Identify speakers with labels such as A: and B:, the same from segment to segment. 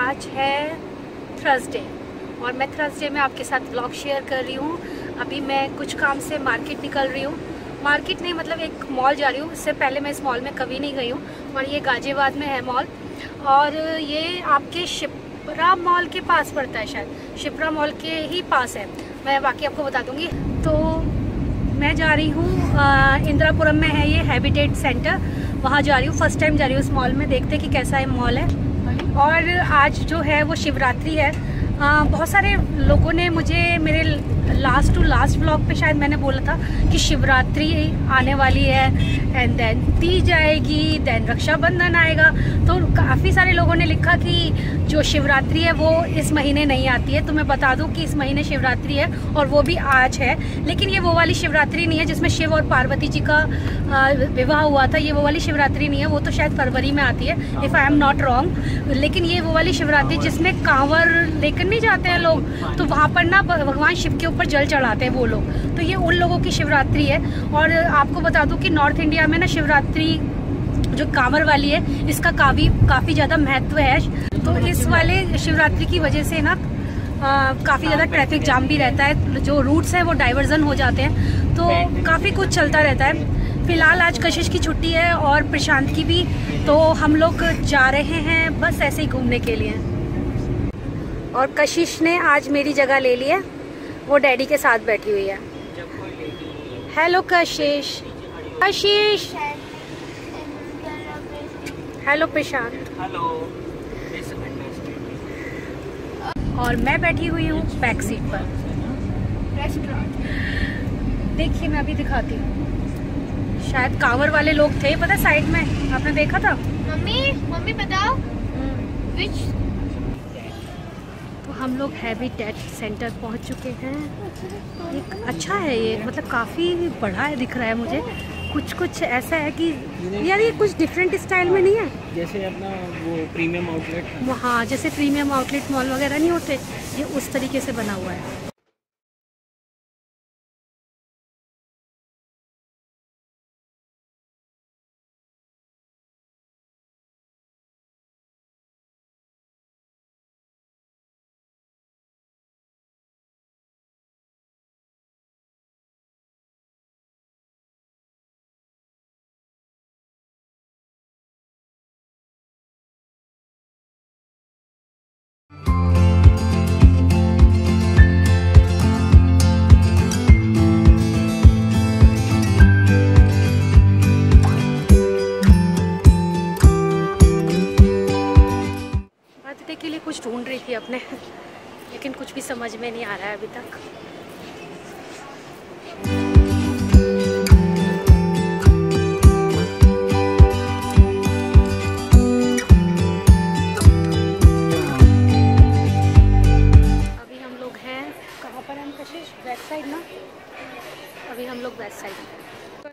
A: आज है थर्सडे और मैं थर्सडे में आपके साथ व्लॉग शेयर कर रही हूँ। अभी मैं कुछ काम से मार्केट निकल रही हूँ। मार्केट नहीं, मतलब एक मॉल जा रही हूँ। इससे पहले मैं इस मॉल में कभी नहीं गई हूँ और ये गाजियाबाद में है मॉल, और ये आपके शिप्रा मॉल के पास पड़ता है, शायद शिप्रा मॉल के ही पास है। मैं बाकी आपको बता दूँगी। तो मैं जा रही हूँ इंदिरापुरम में है ये हैबिटेट सेंटर, वहाँ जा रही हूँ। फर्स्ट टाइम जा रही हूँ उस मॉल में, देखते कि कैसा है मॉल है। और आज जो है वो शिवरात्रि है। बहुत सारे लोगों ने मुझे मेरे लास्ट टू लास्ट व्लॉग पे शायद मैंने बोला था कि शिवरात्रि आने वाली है, एंड देन तीज आएगी, देन रक्षाबंधन आएगा। तो काफ़ी सारे लोगों ने लिखा कि जो शिवरात्रि है वो इस महीने नहीं आती है। तो मैं बता दूं कि इस महीने शिवरात्रि है और वो भी आज है। लेकिन ये वो वाली शिवरात्रि नहीं है जिसमें शिव और पार्वती जी का विवाह हुआ था। ये वो वाली शिवरात्रि नहीं है, वो तो शायद फरवरी में आती है, if I am not wrong. लेकिन ये वो वाली शिवरात्रि जिसमें कांवर लेकर नहीं जाते हैं लोग, तो वहाँ पर ना भगवान शिव के ऊपर जल चढ़ाते हैं वो लोग। तो ये उन लोगों की शिवरात्रि है। और आपको बता दूं कि नॉर्थ इंडिया में ना शिवरात्रि जो कांवर वाली है, इसका काफ़ी ज़्यादा महत्व है। तो इस वाले शिवरात्रि की वजह से ना काफ़ी ज़्यादा ट्रैफिक जाम भी रहता है। जो रूट्स है वो डाइवर्जन हो जाते हैं, तो काफ़ी कुछ चलता रहता है। फिलहाल आज कशिश की छुट्टी है और प्रशांत की भी, तो हम लोग जा रहे हैं बस ऐसे ही घूमने के लिए। और कशिश ने आज मेरी जगह ले ली है, वो डैडी के साथ बैठी हुई है। Hello Kashish. Kashish. Hello Prashant.
B: Hello.
A: और मैं बैठी हुई हूँ बैक सीट पर। देखिए मैं अभी दिखाती हूँ। शायद कांवर वाले लोग थे, पता साइड में, आपने देखा था?
C: मम्मी बताओ विच।
A: तो हम लोग हैबिटेट सेंटर पहुंच चुके हैं। एक अच्छा है ये, मतलब काफ़ी बड़ा है दिख रहा है मुझे। कुछ ऐसा है कि यार ये कुछ डिफरेंट स्टाइल में नहीं है,
B: जैसे अपना वो प्रीमियम आउटलेट।
A: हाँ, जैसे प्रीमियम आउटलेट मॉल वगैरह नहीं होते, ये उस तरीके से बना हुआ है। के लिए कुछ ढूंढ रही थी अपने, लेकिन कुछ भी समझ में नहीं आ रहा है अभी तक। अभी हम लोग हैं कहाँ पर? हम कशिश वेस्ट साइड ना, अभी हम लोग वेस्ट साइड में।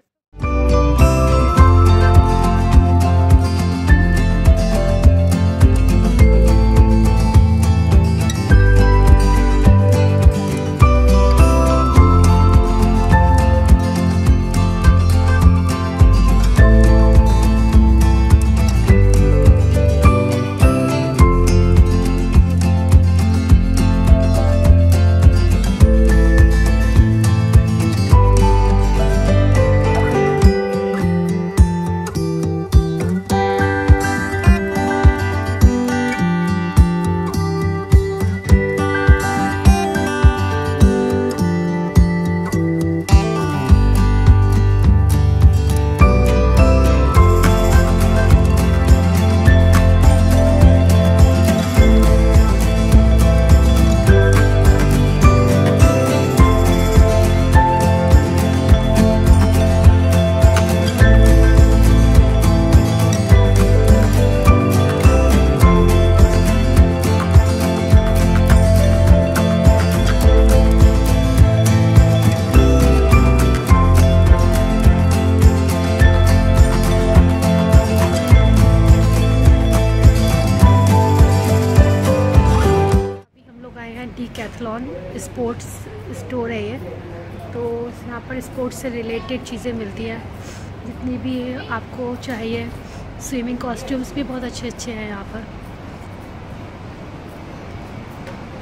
A: डिकैथलॉन स्पोर्ट्स स्टोर है ये। तो यहाँ पर स्पोर्ट्स से रिलेटेड चीज़ें मिलती हैं, जितनी भी आपको चाहिए। स्विमिंग कॉस्ट्यूम्स भी बहुत अच्छे अच्छे हैं यहाँ पर।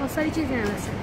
A: बहुत सारी चीज़ें हैं वैसे।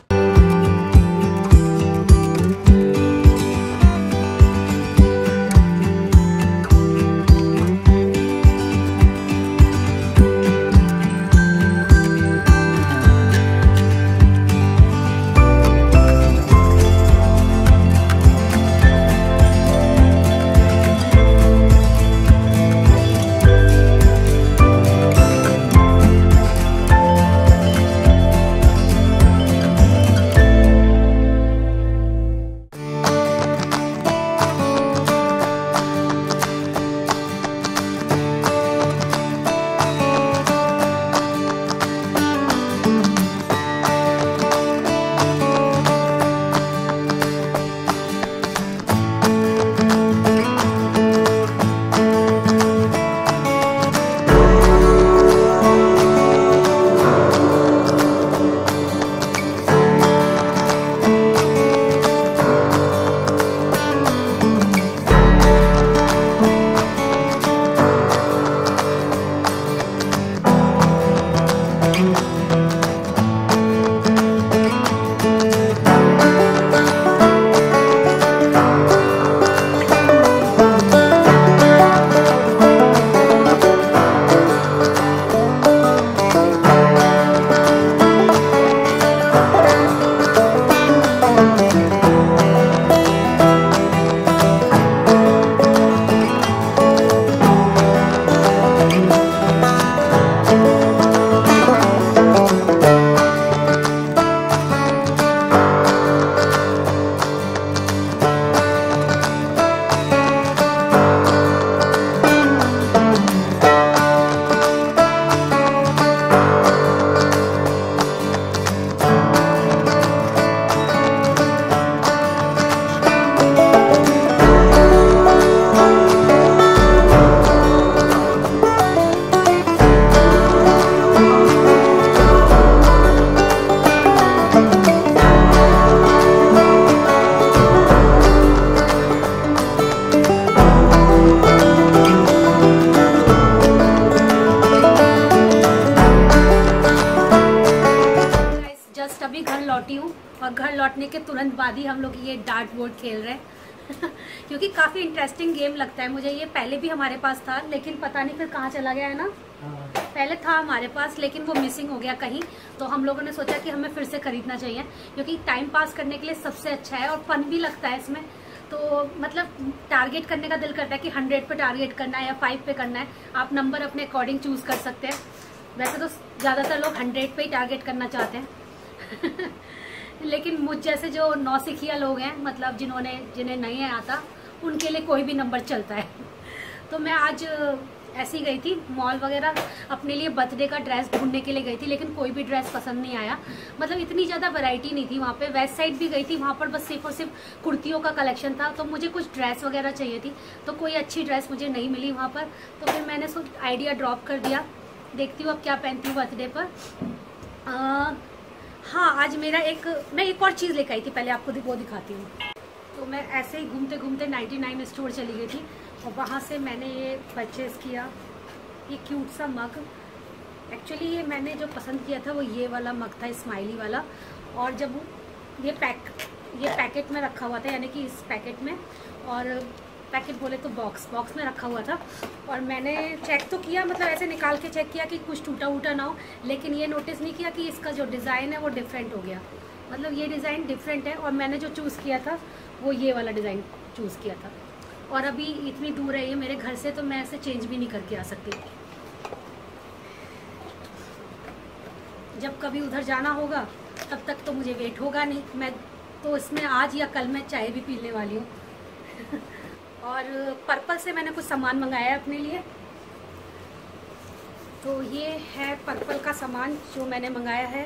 A: और घर लौटने के तुरंत बाद ही हम लोग ये डार्ट बोर्ड खेल रहे हैं क्योंकि काफ़ी इंटरेस्टिंग गेम लगता है मुझे ये। पहले भी हमारे पास था लेकिन पता नहीं फिर कहाँ चला गया है ना। पहले था हमारे पास लेकिन वो मिसिंग हो गया कहीं, तो हम लोगों ने सोचा कि हमें फिर से खरीदना चाहिए क्योंकि टाइम पास करने के लिए सबसे अच्छा है और फन भी लगता है इसमें। तो मतलब टारगेट करने का दिल करता है कि 100 पे टारगेट करना है या 5 पे करना है, आप नंबर अपने अकॉर्डिंग चूज कर सकते हैं। वैसे तो ज़्यादातर लोग 100 पे ही टारगेट करना चाहते हैं लेकिन मुझ जैसे जो नौसिखिया लोग हैं, मतलब जिन्हें नहीं आता, उनके लिए कोई भी नंबर चलता है। तो मैं आज ऐसी गई थी मॉल वगैरह, अपने लिए बर्थडे का ड्रेस ढूंढने के लिए गई थी लेकिन कोई भी ड्रेस पसंद नहीं आया। मतलब इतनी ज़्यादा वैरायटी नहीं थी वहाँ पे। वेस्ट साइड भी गई थी, वहाँ पर बस सिर्फ और सिर्फ कुर्तियों का कलेक्शन था, तो मुझे कुछ ड्रेस वगैरह चाहिए थी, तो कोई अच्छी ड्रेस मुझे नहीं मिली वहाँ पर। तो फिर मैंने आइडिया ड्रॉप कर दिया, देखती हूँ अब क्या पहनती हूँ बर्थडे पर। हाँ, आज मैं एक और चीज़ लेकर आई थी, पहले आपको वो दिखाती हूँ। तो मैं ऐसे ही घूमते घूमते 99 स्टोर चली गई थी और वहाँ से मैंने ये परचेज़ किया, ये क्यूट सा मग। एक्चुअली ये मैंने जो पसंद किया था वो ये वाला मग था, स्माइली वाला। और जब ये पैकेट में रखा हुआ था, यानी कि इस पैकेट में, और पैकेट बोले तो बॉक्स में रखा हुआ था। और मैंने चेक तो किया, मतलब ऐसे निकाल के चेक किया कि कुछ टूटा वूटा ना हो, लेकिन ये नोटिस नहीं किया कि इसका जो डिज़ाइन है वो डिफरेंट हो गया। मतलब ये डिज़ाइन डिफरेंट है और मैंने जो चूज़ किया था वो ये वाला डिज़ाइन चूज़ किया था। और अभी इतनी दूर है ये मेरे घर से, तो मैं ऐसे चेंज भी नहीं करके आ सकती। जब कभी उधर जाना होगा तब तक तो मुझे वेट होगा नहीं, मैं तो इसमें आज या कल मैं चाय भी पीने वाली हूँ और पर्पल से मैंने कुछ सामान मंगाया है अपने लिए। तो ये है पर्पल का सामान जो मैंने मंगाया है,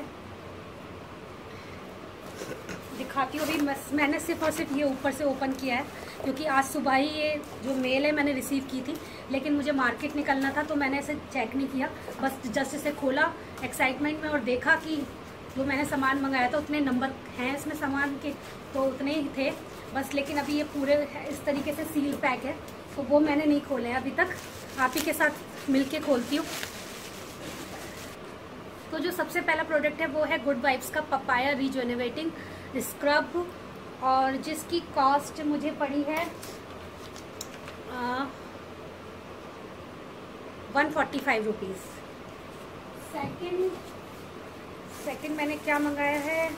A: दिखाती हूँ। अभी मैंने सिर्फ और सिर्फ ये ऊपर से ओपन किया है क्योंकि आज सुबह ही ये जो मेल है मैंने रिसीव की थी, लेकिन मुझे मार्केट निकलना था तो मैंने इसे चेक नहीं किया, बस जस्ट इसे खोला एक्साइटमेंट में और देखा कि जो मैंने सामान मंगाया था उतने नंबर हैं इसमें सामान के, तो उतने ही थे बस। लेकिन अभी ये पूरे इस तरीके से सील पैक है, तो वो मैंने नहीं खोले अभी तक। आप ही के साथ मिलके खोलती हूँ। तो जो सबसे पहला प्रोडक्ट है वो है गुड वाइब्स का पपाया रिजुवेनेटिंग स्क्रब, और जिसकी कॉस्ट मुझे पड़ी है 145 रुपीज़। सेकंड मैंने क्या मंगाया है,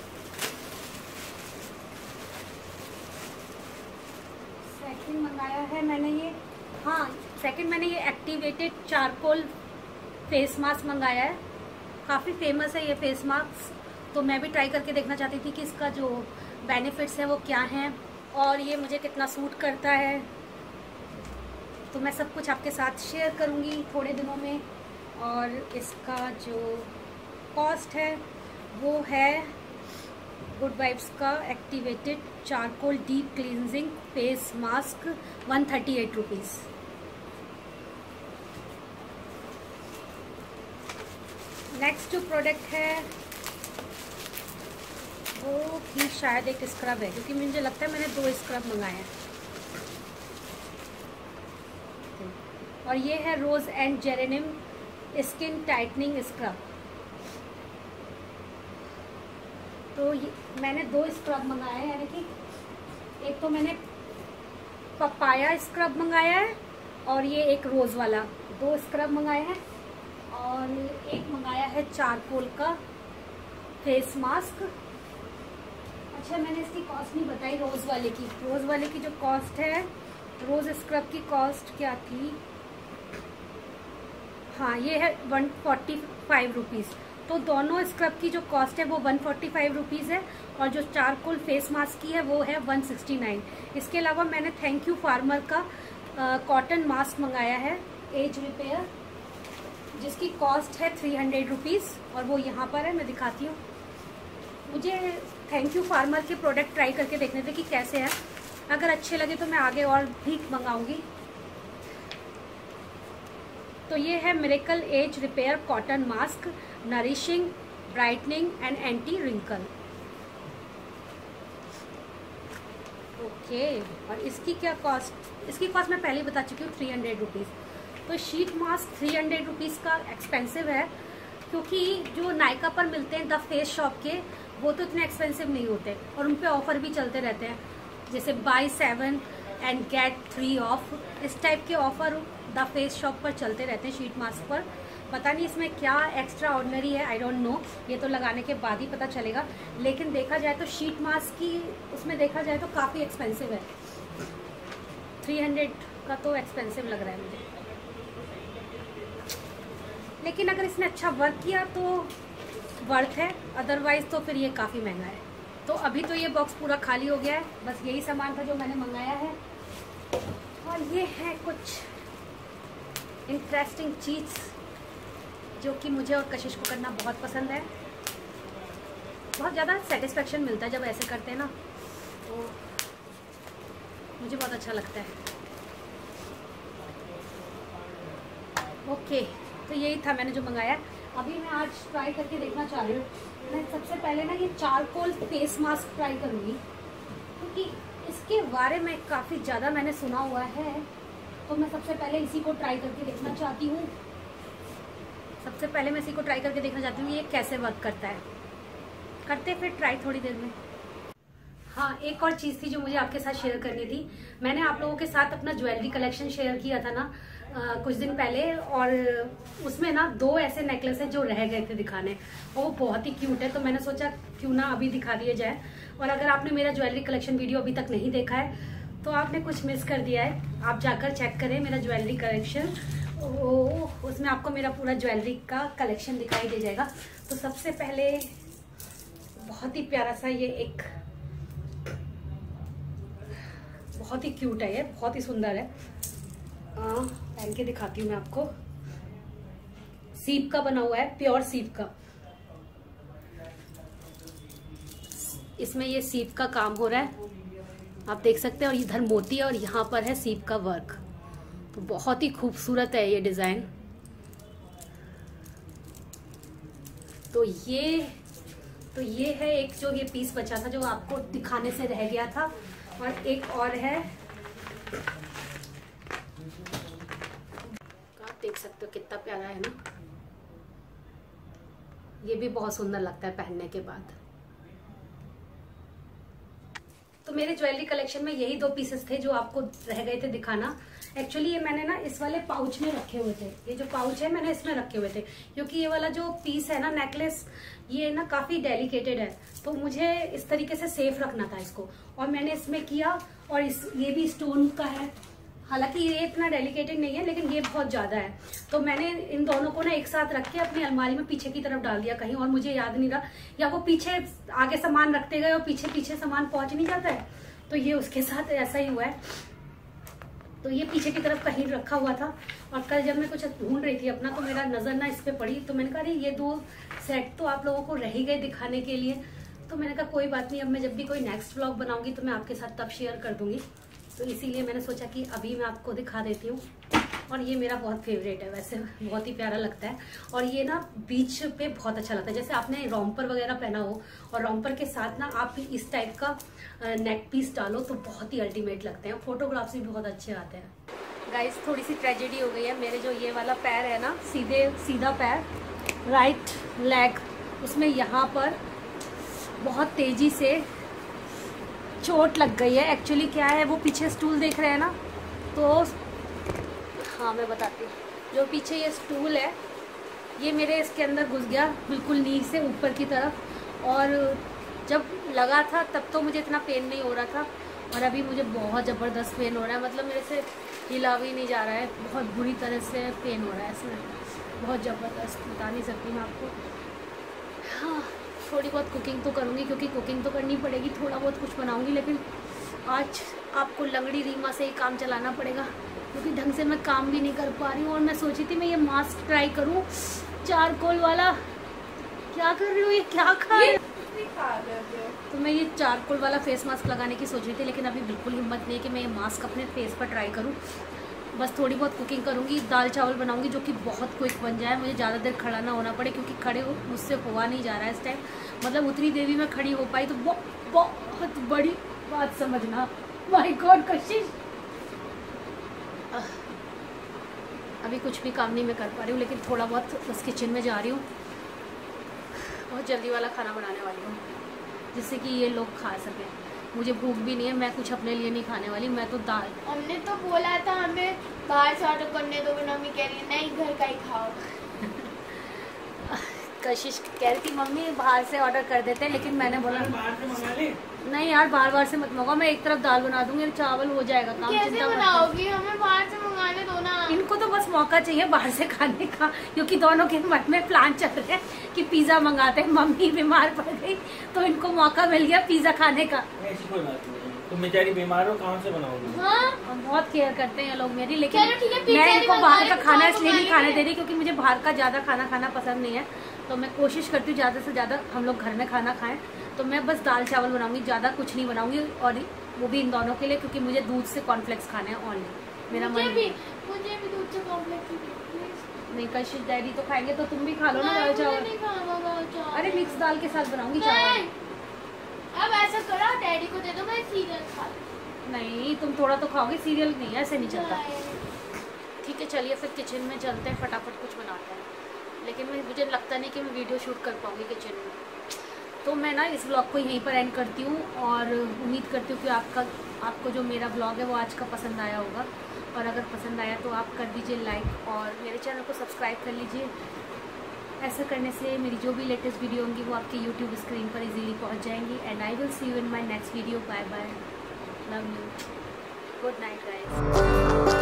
A: सेकंड मैंने ये एक्टिवेटेड चारकोल फेस मास्क मंगाया है। काफ़ी फेमस है ये फेस मास्क, तो मैं भी ट्राई करके देखना चाहती थी कि इसका जो बेनिफिट्स है वो क्या हैं और ये मुझे कितना सूट करता है। तो मैं सब कुछ आपके साथ शेयर करूँगी थोड़े दिनों में। और इसका जो कॉस्ट है वो है गुड वाइब्स का activated charcoal deep cleansing face mask 138 rupees. Next जो प्रोडक्ट है वो भी शायद एक स्क्रब है, क्योंकि मुझे लगता है मैंने 2 स्क्रब मंगाए हैं। और ये है rose and geranium skin tightening scrub. तो मैंने 2 स्क्रब मंगाए हैं, यानी कि एक तो मैंने पपाया स्क्रब मंगाया है और ये एक रोज वाला, 2 स्क्रब मंगाए हैं। और एक मंगाया है चारकोल का फेस मास्क। अच्छा, मैंने इसकी कॉस्ट नहीं बताई रोज वाले की जो कॉस्ट है, रोज स्क्रब की कॉस्ट क्या थी, हाँ ये है 145 रुपीज़। तो दोनों स्क्रब की जो कॉस्ट है वो 145 रुपीज़ है और जो चारकोल फेस मास्क की है वो है 169। इसके अलावा मैंने थैंक यू फार्मर का कॉटन मास्क मंगाया है एज रिपेयर, जिसकी कॉस्ट है 300 रुपीज़ और वो यहाँ पर है, मैं दिखाती हूँ। मुझे थैंक यू फार्मर के प्रोडक्ट ट्राई करके देखने थे कि कैसे हैं, अगर अच्छे लगे तो मैं आगे और भी मंगाऊंगी। तो ये है miracle age repair cotton mask, nourishing, brightening and anti wrinkle. Okay, और इसकी क्या कॉस्ट, इसकी कॉस्ट मैं पहले ही बता चुकी हूँ 300 रुपीज़। तो शीट मास्क 300 रुपीज़ का एक्सपेंसिव है, क्योंकि जो नायका पर मिलते हैं द फेस शॉप के वो तो इतने एक्सपेंसिव नहीं होते और उन पे ऑफर भी चलते रहते हैं, जैसे बाय 7 एंड गेट 3 ऑफ, इस टाइप के ऑफर द फेस शॉप पर चलते रहते हैं शीट मास्क पर। पता नहीं इसमें क्या एक्स्ट्रा ऑर्डिनरी है, आई डोंट नो, ये तो लगाने के बाद ही पता चलेगा। लेकिन देखा जाए तो शीट मास्क की उसमें देखा जाए तो काफ़ी एक्सपेंसिव है, 300 का तो एक्सपेंसिव लग रहा है मुझे। लेकिन अगर इसने अच्छा वर्क किया तो वर्थ है, अदरवाइज तो फिर ये काफ़ी महंगा है। तो अभी तो ये बॉक्स पूरा खाली हो गया है, बस यही सामान था जो मैंने मंगाया है। और ये है कुछ इंटरेस्टिंग चीज़ जो कि मुझे और कशिश को करना बहुत पसंद है। बहुत ज़्यादा सेटिस्फेक्शन मिलता है जब ऐसे करते हैं ना, तो मुझे बहुत अच्छा लगता है। ओके, तो यही था मैंने जो मंगाया। अभी मैं आज ट्राई करके देखना चाह रही हूँ। मैं सबसे पहले ना ये चारकोल फेस मास्क ट्राई करूँगी, क्योंकि इसके बारे में काफ़ी ज़्यादा मैंने सुना हुआ है, तो मैं सबसे पहले इसी को ट्राई करके देखना चाहती हूँ। ये कैसे वर्क करता है, करते फिर ट्राई थोड़ी देर में। हाँ, एक और चीज़ थी जो मुझे आपके साथ शेयर करनी थी। मैंने आप लोगों के साथ अपना ज्वेलरी कलेक्शन शेयर किया था ना कुछ दिन पहले, और उसमें ना 2 ऐसे नेकलेसेस जो रह गए थे दिखाने, वो बहुत ही क्यूट है, तो मैंने सोचा क्यों ना अभी दिखा दिए जाए। और अगर आपने मेरा ज्वेलरी कलेक्शन वीडियो अभी तक नहीं देखा है तो आपने कुछ मिस कर दिया है, आप जाकर चेक करें मेरा ज्वेलरी कलेक्शन, उसमें आपको मेरा पूरा ज्वेलरी का कलेक्शन दिखाई दे जाएगा। तो सबसे पहले बहुत ही प्यारा सा ये एक, बहुत ही क्यूट है, ये बहुत ही सुंदर है, पहन के दिखाती हूँ मैं आपको। सीप का बना हुआ है, प्योर सीप का, इसमें ये सीप का काम हो रहा है, आप देख सकते हैं। और इधर मोती और यहाँ पर है सीप का वर्क, तो बहुत ही खूबसूरत है ये डिजाइन। तो ये है एक जो ये पीस बचा था जो आपको दिखाने से रह गया था, और एक और है, आप देख सकते हो कितना प्यारा है ना। ये भी बहुत सुंदर लगता है पहनने के बाद। तो मेरे ज्वेलरी कलेक्शन में यही 2 पीसेस थे जो आपको रह गए थे दिखाना। एक्चुअली ये मैंने ना इस वाले पाउच में रखे हुए थे, ये जो पाउच है मैंने इसमें रखे हुए थे, क्योंकि ये वाला जो पीस है ना नेकलेस, ये ना काफी डेलिकेटेड है, तो मुझे इस तरीके से सेफ रखना था इसको, और मैंने इसमें किया। और ये भी स्टोन का है, हालांकि ये इतना डेलिकेटेड नहीं है लेकिन ये बहुत ज्यादा है, तो मैंने इन दोनों को ना एक साथ रख के अपनी अलमारी में पीछे की तरफ डाल दिया कहीं, और मुझे याद नहीं रहा, या वो पीछे आगे सामान रखते गए और पीछे पीछे सामान पहुंच नहीं जाता है, तो ये उसके साथ ऐसा ही हुआ है। तो ये पीछे की तरफ कहीं रखा हुआ था, और कल जब मैं कुछ ढूंढ रही थी अपना, तो मेरा नजर ना इस पे पड़ी, तो मैंने कहा अरे ये 2 सेट तो आप लोगों को रह ही गए दिखाने के लिए, तो मैंने कहा कोई बात नहीं, अब मैं जब भी कोई नेक्स्ट व्लॉग बनाऊंगी तो मैं आपके साथ तब शेयर कर दूंगी, तो इसीलिए मैंने सोचा कि अभी मैं आपको दिखा देती हूँ। और ये मेरा बहुत फेवरेट है, वैसे बहुत ही प्यारा लगता है, और ये ना बीच पे बहुत अच्छा लगता है, जैसे आपने रॉम्पर वगैरह पहना हो और रॉम्पर के साथ ना आप इस टाइप का नेक पीस डालो तो बहुत ही अल्टीमेट लगते हैं, फोटोग्राफ्स भी बहुत अच्छे आते हैं। गाइस थोड़ी सी ट्रेजेडी हो गई है, मेरे जो ये वाला पैर है ना, सीधा पैर, राइट लेग, उसमें यहाँ पर बहुत तेजी से चोट लग गई है। एक्चुअली क्या है, वो पीछे स्टूल देख रहे हैं ना, तो हाँ मैं बताती हूँ, जो पीछे ये स्टूल है ये मेरे इसके अंदर घुस गया बिल्कुल नी से ऊपर की तरफ, और जब लगा था तब तो मुझे इतना पेन नहीं हो रहा था, और अभी मुझे बहुत ज़बरदस्त पेन हो रहा है, मतलब मेरे से हिला भी नहीं जा रहा है, बहुत बुरी तरह से पेन हो रहा है इसमें, बहुत ज़बरदस्त, बता नहीं सकती मैं आपको। हाँ थोड़ी बहुत कुकिंग तो करूँगी, क्योंकि कुकिंग तो करनी पड़ेगी, थोड़ा बहुत कुछ बनाऊँगी, लेकिन आज आपको लंगड़ी रीमा से ही काम चलाना पड़ेगा, क्योंकि ढंग से मैं काम भी नहीं कर पा रही हूँ। और मैं सोची थी मैं ये मास्क ट्राई करूँ चारकोल वाला, क्या कर रही हूँ, ये क्या खा रही हूँ, तो मैं ये चारकोल वाला फेस मास्क लगाने की सोच रही थी, लेकिन अभी बिल्कुल हिम्मत नहीं है कि मैं ये मास्क अपने फेस पर ट्राई करूँ। बस थोड़ी बहुत कुकिंग करूँगी, दाल चावल बनाऊँगी जो कि बहुत क्विक बन जाए, मुझे ज़्यादा देर खड़ा ना होना पड़े, क्योंकि खड़े मुझसे हुआ नहीं जा रहा है इस टाइम, मतलब उतनी देर भी मैं खड़ी हो पाई तो बहुत बड़ी बात समझना। माय गॉड कशिश, अभी कुछ भी काम नहीं मैं कर पा रही हूँ, लेकिन थोड़ा बहुत उस किचन में जा रही हूँ, बहुत जल्दी वाला खाना बनाने वाली हूँ जिससे कि ये लोग खा सकें। मुझे भूख भी नहीं है, मैं कुछ अपने लिए नहीं खाने वाली, मैं तो दाल,
C: हमने तो बोला था हमें बाहर से ऑर्डर करने दो, मम्मी कह रही है नहीं घर का ही खाओ।
A: कशिश कह रही थी मम्मी बाहर से ऑर्डर कर देते हैं, लेकिन मैंने बोला
B: बाहर से मंगा ले।
A: नहीं यार बार से मत मंगाओ, मैं एक तरफ दाल बना दूंगी, चावल हो जाएगा काम,
C: कैसे बनाओगी, हमें बाहर से मंगाने दो ना।
A: इनको तो बस मौका चाहिए बाहर से खाने का, क्योंकि दोनों के मन में प्लान चल रहे हैं कि पिज्जा मंगाते हैं, मम्मी बीमार पड़ गई तो इनको मौका मिल गया पिज्जा खाने का।
B: ऐसी कोई बात नहीं, तुम बेचारी बीमार हो, कहाँ से बनाओगी?
C: हाँ
A: बहुत केयर करते हैं लोग मेरी, लेकिन
C: मैं
A: मैं इनको बाहर का खाना इसलिए नहीं खाने दे रही क्योंकि मुझे बाहर का ज्यादा खाना पसंद नहीं है, तो मैं कोशिश करती हूँ ज्यादा से ज्यादा हम लोग घर में खाना खाएं। तो मैं बस दाल चावल बनाऊंगी, ज्यादा कुछ नहीं बनाऊंगी, और वो भी इन दोनों के लिए, क्योंकि मुझे दूध से कॉर्नफ्लेक्स खाने हैं ओनली, मेरा मन
C: मुझे भी दूध से कॉम्प्लेक्स
A: नहीं। कशिश डैडी तो खाएंगे तो तुम भी खा लो ना दाल चावल। अरे मिक्स दाल के साथ बनाऊंगी चावल।
C: अब ऐसा करो डैडी को दे दो, मैं सीरियल खा लूं।
A: नहीं तुम थोड़ा तो खाओगे, सीरियल नहीं, ऐसे नहीं चलता। ठीक है चलिए फिर किचन में चलते हैं, फटाफट कुछ बनाते हैं, लेकिन मुझे लगता नहीं कि मैं वीडियो शूट कर पाऊंगी किचन में। तो मैं ना इस ब्लॉग को यहीं पर एंड करती हूँ, और उम्मीद करती हूँ कि आपको जो मेरा ब्लॉग है वो आज का पसंद आया होगा, और अगर पसंद आया तो आप कर दीजिए लाइक, और मेरे चैनल को सब्सक्राइब कर लीजिए। ऐसा करने से मेरी जो भी लेटेस्ट वीडियो होंगी वो आपकी यूट्यूब स्क्रीन पर इजीली पहुँच जाएंगी। And I will see you in my next video. Bye bye, love you, good night guys.